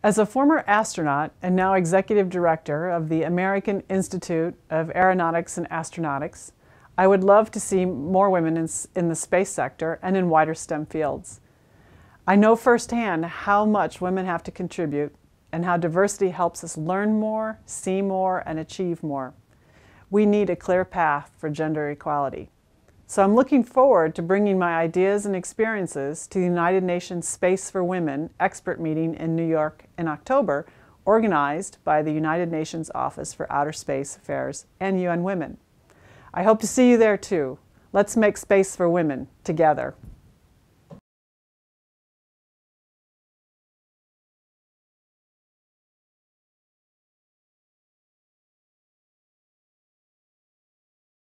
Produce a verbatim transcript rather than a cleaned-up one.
As a former astronaut and now executive director of the American Institute of Aeronautics and Astronautics, I would love to see more women in, in the space sector and in wider STEM fields. I know firsthand how much women have to contribute and how diversity helps us learn more, see more, and achieve more. We need a clear path for gender equality. So I'm looking forward to bringing my ideas and experiences to the United Nations Space for Women expert meeting in New York in October, organized by the United Nations Office for Outer Space Affairs and U N Women. I hope to see you there too. Let's make space for women together.